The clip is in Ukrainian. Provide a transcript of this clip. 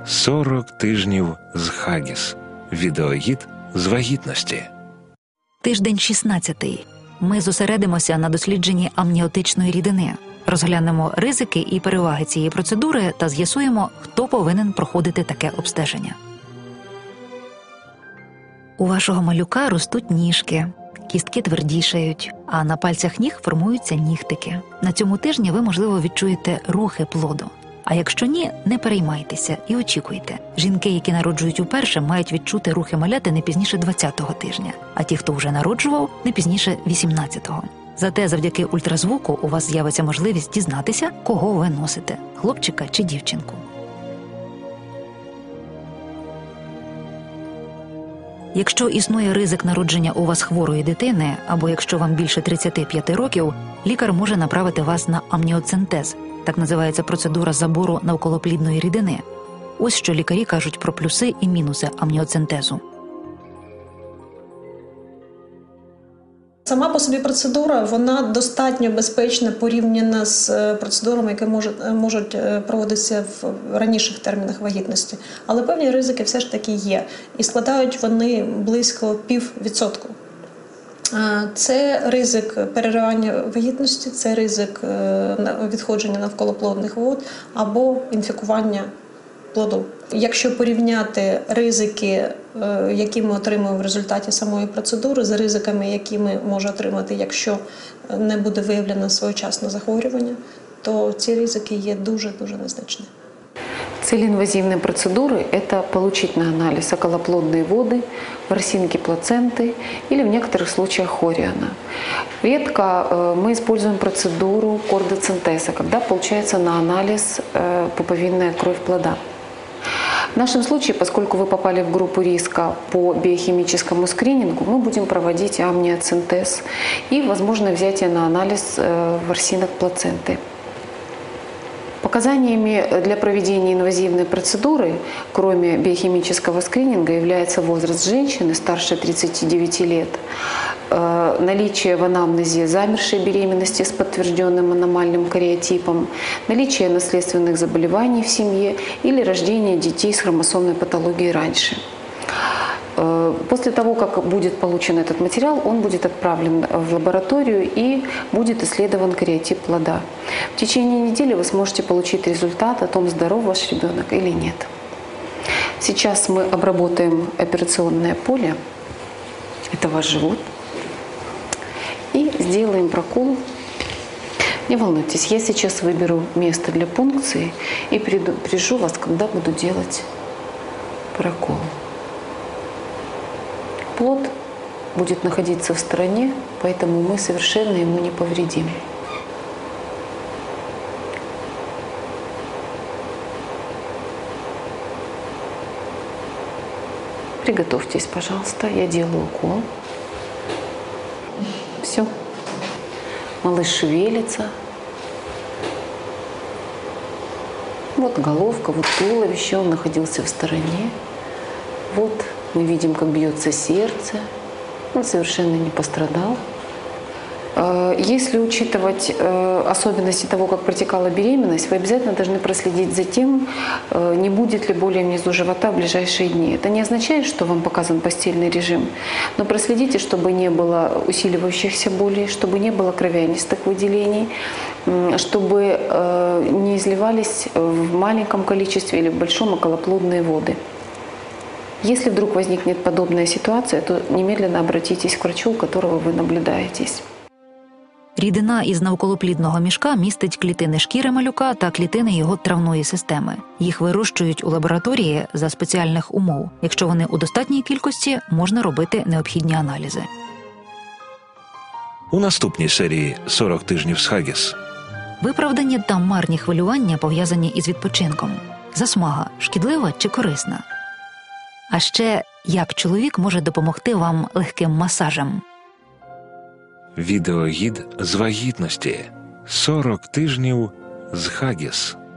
40 тижнів з Хаггіс. Відеогід з вагітності. Тиждень 16. Ми зосередимося на дослідженні амніотичної рідини. Розглянемо ризики і переваги цієї процедури та з'ясуємо, хто повинен проходити таке обстеження. У вашого малюка ростуть ніжки, кістки твердішають, а на пальцях ніг формуються нігтики. На цьому тижні ви, можливо, відчуєте рухи плоду. А якщо ні, не переймайтеся і очікуйте. Жінки, які народжують уперше, мають відчути рухи маляти не пізніше 20-го тижня, а ті, хто вже народжував, не пізніше 18-го. Зате завдяки ультразвуку у вас з'явиться можливість дізнатися, кого ви носите – хлопчика чи дівчинку. Якщо існує ризик народження у вас хворої дитини, або якщо вам більше 35 років, лікар може направити вас на амніоцентез. Так називається процедура забору навколоплідної рідини. Ось що лікарі кажуть про плюси і мінуси амніоцентезу. Сама по собі процедура, вона достатньо безпечна порівняно з процедурами, які можуть проводитися в раніших термінах вагітності. Але певні ризики все ж таки є. І складають вони близько 0,5%. Це ризик переривання вагітності, це ризик відходження навколоплодних вод або інфікування плоду. Якщо порівняти ризики, які ми отримуємо в результаті самої процедури, з ризиками, які ми можемо отримати, якщо не буде виявлено своєчасне захворювання, то ці ризики є дуже-дуже незначні. Цель инвазивной процедуры – это получить на анализ околоплодные воды, ворсинки плаценты или в некоторых случаях хориона. Редко мы используем процедуру кордоцентеза, когда получается на анализ пуповинная кровь плода. В нашем случае, поскольку вы попали в группу риска по биохимическому скринингу, мы будем проводить амниоцентез и, возможно, взятие на анализ ворсинок плаценты. Показаниями для проведения инвазивной процедуры, кроме биохимического скрининга, является возраст женщины старше 39 лет, наличие в анамнезе замершей беременности с подтвержденным аномальным кариотипом, наличие наследственных заболеваний в семье или рождение детей с хромосомной патологией раньше. После того, как будет получен этот материал, он будет отправлен в лабораторию и будет исследован кариотип плода. В течение недели вы сможете получить результат о том, здоров ваш ребенок или нет. Сейчас мы обработаем операционное поле, это ваш живот, и сделаем прокол. Не волнуйтесь, я сейчас выберу место для пункции и предупрежу вас, когда буду делать прокол. Плод будет находиться в стороне, поэтому мы совершенно ему не повредим. Приготовьтесь, пожалуйста, я делаю укол. Все. Малыш шевелится. Вот головка, вот туловище, он находился в стороне. Вот мы видим, как бьется сердце. Он совершенно не пострадал. Если учитывать особенности того, как протекала беременность, вы обязательно должны проследить за тем, не будет ли боли внизу живота в ближайшие дни. Это не означает, что вам показан постельный режим, но проследите, чтобы не было усиливающихся болей, чтобы не было кровянистых выделений, чтобы не изливались в маленьком количестве или в большом околоплодные воды. Если вдруг возникнет подобная ситуация, то немедленно обратитесь к врачу, у которого вы наблюдаетесь. Рідина із навколоплідного мішка містить клітини шкіри малюка та клітини його травної системи. Їх вирощують у лабораторії за спеціальних умов. Якщо вони у достатній кількості, можна робити необхідні аналізи. У наступній серії «40 тижнів з Хаггіс». Виправдані та марні хвилювання пов'язані із відпочинком. Засмага – шкідлива чи корисна? А ще, як чоловік може допомогти вам легким масажем? Відеогід з вагітності. 40 тижнів з Хаггіс.